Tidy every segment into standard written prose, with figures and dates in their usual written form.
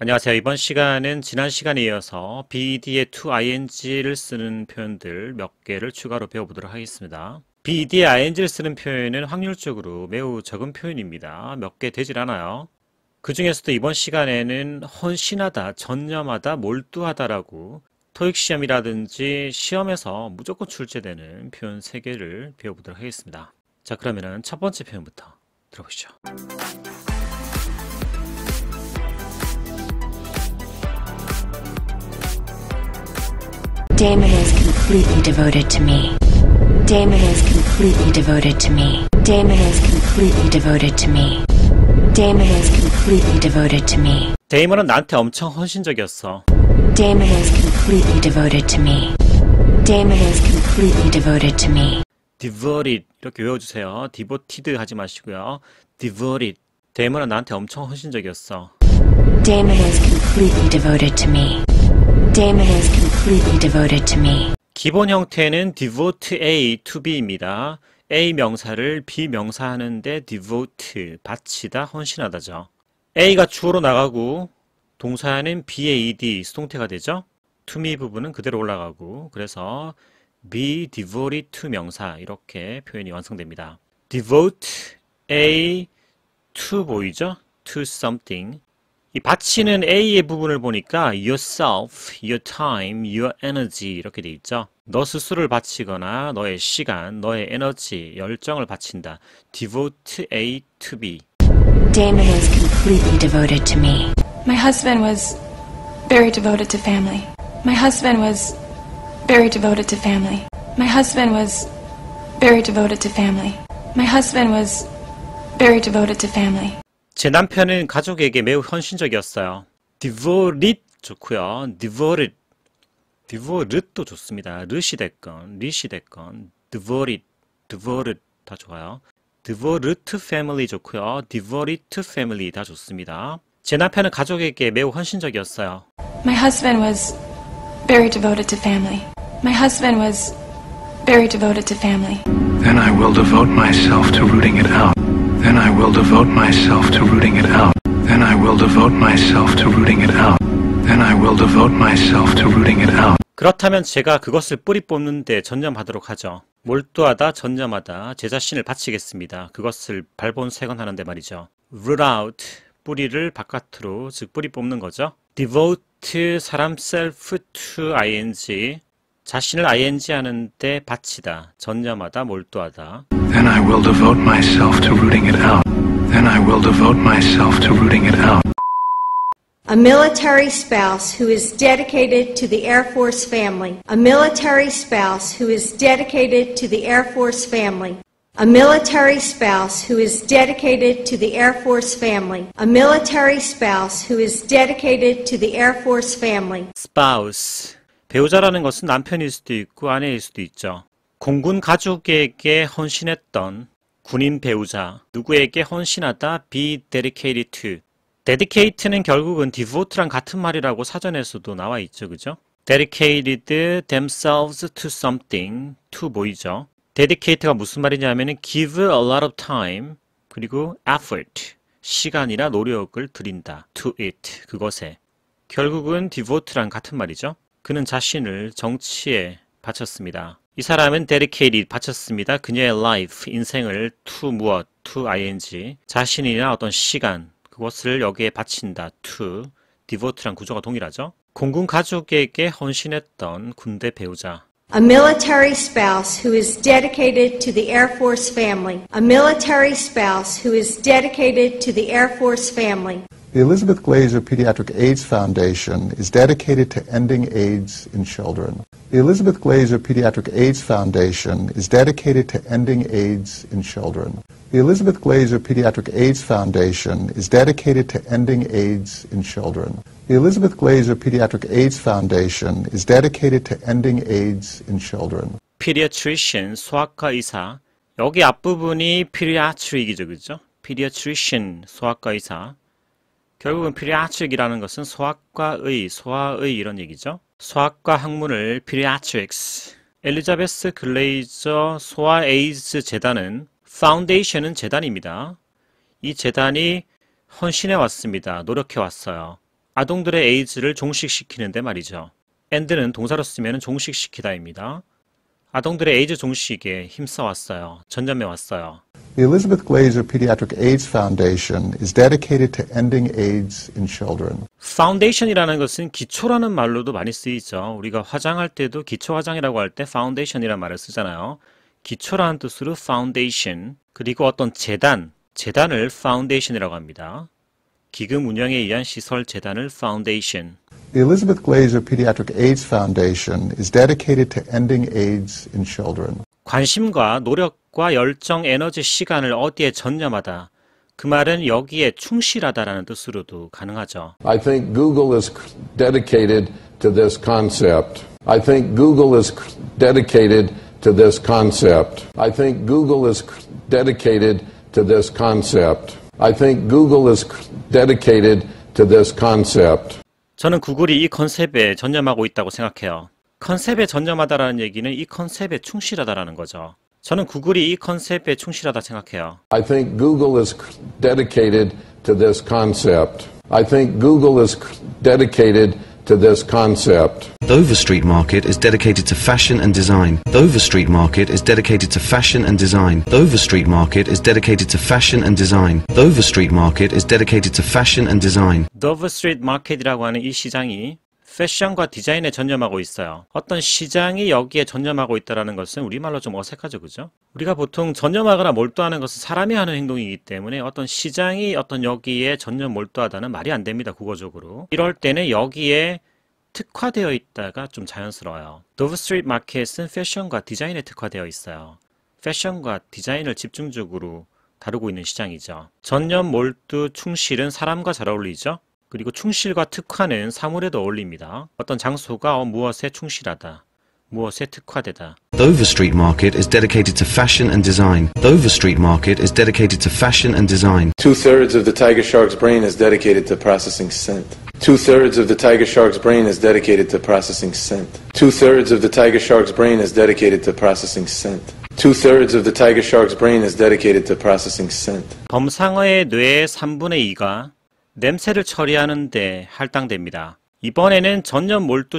안녕하세요. 이번 시간은 지난 시간에 이어서 beD에 to ing를 쓰는 표현들 몇 개를 추가로 배워보도록 하겠습니다. beD에 ing를 쓰는 표현은 확률적으로 매우 적은 표현입니다. 몇 개 되질 않아요. 그 중에서도 이번 시간에는 헌신하다, 전념하다, 몰두하다라고 토익 시험이라든지 시험에서 무조건 출제되는 표현 3개를 배워보도록 하겠습니다. 자, 그러면은 첫 번째 표현부터 들어보시죠. Damon is completely devoted to me. Damon is completely devoted to me. Damon is completely devoted to me. Damon is completely devoted to me. 데이먼은 나한테 엄청 헌신적이었어. Damon is completely devoted to me. Damon is completely devoted to me. devoted 이렇게 외워주세요. devoted 하지 마시고요. devoted. 데이먼은 나한테 엄청 헌신적이었어. Damon is completely devoted to me. Damon is completely devoted to me. 기본 형태는 devote A to B입니다. A 명사를 B 명사하는데 devote, 바치다, 헌신하다죠. A가 주어로 나가고 동사는 B의 ed, 수동태가 되죠. to me 부분은 그대로 올라가고 그래서 be devoted to 명사 이렇게 표현이 완성됩니다. devote A to 보이죠? to something. 이 바치는 A의 부분을 보니까 yourself, your time, your energy 이렇게 돼 있죠. 너 스스로를 바치거나 너의 시간, 너의 에너지, 열정을 바친다. devote A to B. Damon is completely devoted to me. My husband was very devoted to family. My husband was very devoted to family. My husband was very devoted to family. My husband was very devoted to family. 제 남편은 가족에게 매우 헌신적이었어요. devoted 좋고요. devoted도 좋습니다. 르시 됐건, 리시 됐건, devoted 다 좋아요. devoted to family 좋고요. devoted to family 다 좋습니다. 제 남편은 가족에게 매우 헌신적이었어요. My husband was very devoted to family. My husband was very devoted to family. Then I will devote myself to rooting it out. Then I will devote myself to rooting it out. Then I will devote myself to rooting it out. Then I will devote myself to rooting it out. 그렇다면 제가 그것을 뿌리 뽑는데 전념하도록 하죠. 몰두하다, 전념하다, 제 자신을 바치겠습니다. 그것을 발본색원하는데 말이죠. root out, 뿌리를 바깥으로, 즉 뿌리 뽑는 거죠. devote, 사람 self to ing, 자신을 ing 하는데 바치다, 전념하다, 몰두하다. Then I will devote myself to rooting it out. Then I will devote myself to rooting it out. A military spouse who is dedicated to the Air Force family. A military spouse who is dedicated to the Air Force family. A military spouse who is dedicated to the Air Force family. A military spouse who is dedicated to the Air Force family. spouse. 배우자라는 것은 남편일 수도 있고 아내일 수도 있죠. 공군 가족에게 헌신했던 군인 배우자, 누구에게 헌신하다, be dedicated to. dedicate는 결국은 devote랑 같은 말이라고 사전에서도 나와 있죠, 그죠? dedicated themselves to something, to 보이죠? dedicate가 무슨 말이냐면은 give a lot of time, 그리고 effort, 시간이나 노력을 들인다, to it, 그것에. 결국은 devote랑 같은 말이죠. 그는 자신을 정치에 바쳤습니다. 이 사람은 dedicated, 바쳤습니다. 그녀의 life, 인생을 to 무엇, to ing, 자신이나 어떤 시간, 그것을 여기에 바친다, to, devote랑 구조가 동일하죠. 공군 가족에게 헌신했던 군대 배우자. A military spouse who is dedicated to the Air Force family. A military spouse who is dedicated to the Air Force family. The Elizabeth Glaser Pediatric AIDS Foundation is dedicated to ending AIDS in children. The Elizabeth Glaser Pediatric AIDS Foundation is dedicated to ending AIDS in children. The Elizabeth Glaser Pediatric AIDS Foundation is dedicated to ending AIDS in children. The Elizabeth Glaser Pediatric AIDS Foundation is dedicated to ending AIDS in children. pediatrician, 소아과 의사. 여기 앞부분이 pediatric이죠, 그죠? pediatrician, 소아과 의사. 결국은 pediatric이라는 것은 소아과의, 소아의 이런 얘기죠. 소아과 학문을 pediatrics. 엘리자베스 글레이저 소아 에이즈 재단은 파운데이션은 재단입니다. 이 재단이 헌신해 왔습니다. 노력해 왔어요. 아동들의 에이즈를 종식시키는데 말이죠. end는 동사로 쓰면 종식시키다입니다. 아동들의 에이즈 종식에 힘써왔어요. 전념해왔어요. The Elizabeth Glaser Pediatric AIDS Foundation is dedicated to ending AIDS in children. 파운데이션이라는 것은 기초라는 말로도 많이 쓰이죠. 우리가 화장할 때도 기초 화장이라고 할 때 파운데이션이라는 말을 쓰잖아요. 기초라는 뜻으로 파운데이션, 그리고 어떤 재단을 파운데이션이라고 합니다. 기금 운영에 의한 시설 재단을 파운데이션. The Elizabeth Glaser Pediatric AIDS Foundation is dedicated to ending AIDS in children. 관심과 노력과 열정, 에너지, 시간을 어디에 전념하다. 그 말은 여기에 충실하다라는 뜻으로도 가능하죠. I think Google is dedicated to this concept. I think Google is dedicated to this concept. I think Google is dedicated to this concept. I think Google is dedicated to this concept. 저는 구글이 이 컨셉에 전념하고 있다고 생각해요. 컨셉에 전념하다라는 얘기는 이 컨셉에 충실하다라는 거죠. 저는 구글이 이 컨셉에 충실하다 생각해요. I think Google is dedicated to this concept. I think Google is dedicated to this concept. Dover Street Market is dedicated to fashion and design. Dover Street Market is dedicated to fashion and design. Dover Street Market is dedicated to fashion and design. Dover Street Market is dedicated to fashion and design. Dover Street Market이라고 하는 이 시장이 패션과 디자인에 전념하고 있어요. 어떤 시장이 여기에 전념하고 있다는 것은 우리말로 좀 어색하죠, 그죠? 우리가 보통 전념하거나 몰두하는 것은 사람이 하는 행동이기 때문에 어떤 시장이 어떤 여기에 전념 몰두하다는 말이 안 됩니다, 국어적으로. 이럴 때는 여기에 특화되어 있다가 좀 자연스러워요. Dover Street Market은 패션과 디자인에 특화되어 있어요. 패션과 디자인을 집중적으로 다루고 있는 시장이죠. 전념, 몰두, 충실은 사람과 잘 어울리죠? 그리고 충실과 특화는 사물에도 어울립니다. 어떤 장소가 무엇에 충실하다, 무엇에 특화되다. Dover Street Market is dedicated to fashion and design. Dover Street Market is dedicated to fashion and design. 2/3 of the tiger shark's brain is dedicated to processing scent. 2/3 of the tiger shark's brain is dedicated to processing scent. 2/3 of the tiger shark's brain is dedicated to processing scent. 2/3 of the tiger shark's brain is dedicated to processing scent. 범상어의 뇌의 3분의 2가 냄새를 처리하는데 할당됩니다. 이번에는 전념, 몰두,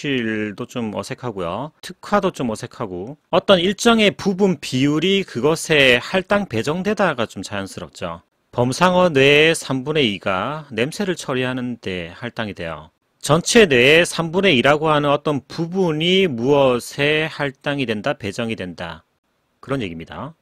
충실도 좀 어색하고요. 특화도 좀 어색하고 어떤 일정의 부분 비율이 그것에 할당 배정되다가 좀 자연스럽죠. 범상어 뇌의 3분의 2가 냄새를 처리하는데 할당이 돼요. 전체 뇌의 3분의 2라고 하는 어떤 부분이 무엇에 할당이 된다, 배정이 된다. 그런 얘기입니다.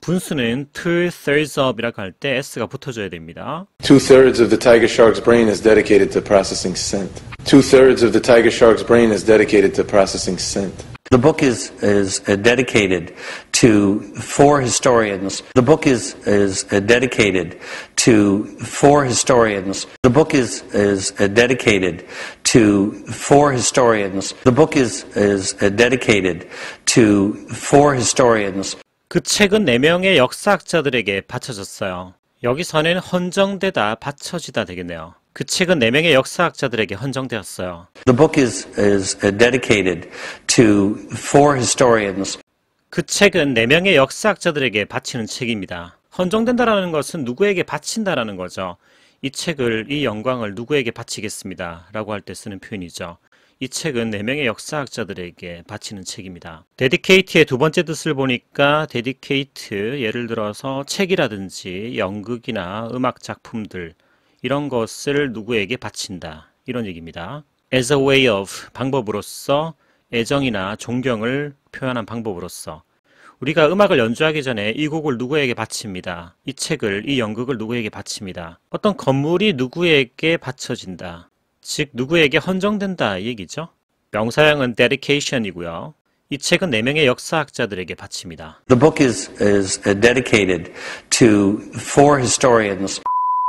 분수는 2/3 of이라고 할 때 s가 붙어줘야 됩니다. 2/3 of the tiger shark's brain is dedicated to processing scent. 2/3 of the tiger shark's brain is dedicated to processing scent. The book is dedicated to 4 historians. The book is dedicated to 4 historians. The book is dedicated to 4 historians. The book is dedicated to 4 historians. 그 책은 4명의 역사학자들에게 바쳐졌어요. 여기서는 헌정되다, 바쳐지다 되겠네요. 그 책은 4명의 역사학자들에게 헌정되었어요. The book is dedicated to 4 historians. 그 책은 4명의 역사학자들에게 바치는 책입니다. 헌정된다라는 것은 누구에게 바친다라는 거죠. 이 책을, 이 영광을 누구에게 바치겠습니다 라고 할 때 쓰는 표현이죠. 이 책은 4명의 역사학자들에게 바치는 책입니다. 데디케이트의 두 번째 뜻을 보니까 데디케이트, 예를 들어서 책이라든지 연극이나 음악 작품들 이런 것을 누구에게 바친다 이런 얘기입니다. As a way of, 방법으로서, 애정이나 존경을 표현한 방법으로서 우리가 음악을 연주하기 전에 이 곡을 누구에게 바칩니다. 이 책을, 이 연극을 누구에게 바칩니다. 어떤 건물이 누구에게 바쳐진다. 즉 누구에게 헌정된다 이 얘기죠. 명사형은 dedication이고요. 이 책은 4명의 역사학자들에게 바칩니다. The book is dedicated to 4 historians.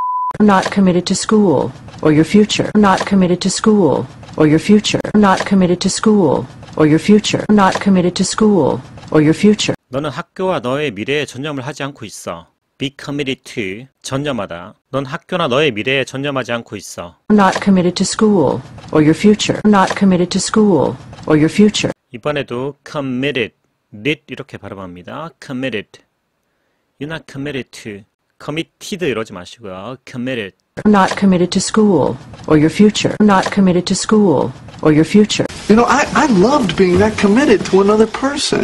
Not committed to school or your future. Not committed to school or your future. Not committed to school or your future. Not committed to school or your future. 너는 학교와 너의 미래에 전념을 하지 않고 있어. Be committed to, 전념하다. 넌 학교나 너의 미래에 전념하지 않고 있어. Not committed to school or your future. Not committed to school or your future. 이번에도 committed, lit 이렇게 발음합니다. committed. You're not committed to, committed 이러지 마시고요. committed. Not committed to school or your future. Not committed to school or your future. You know, I loved being that committed to another person.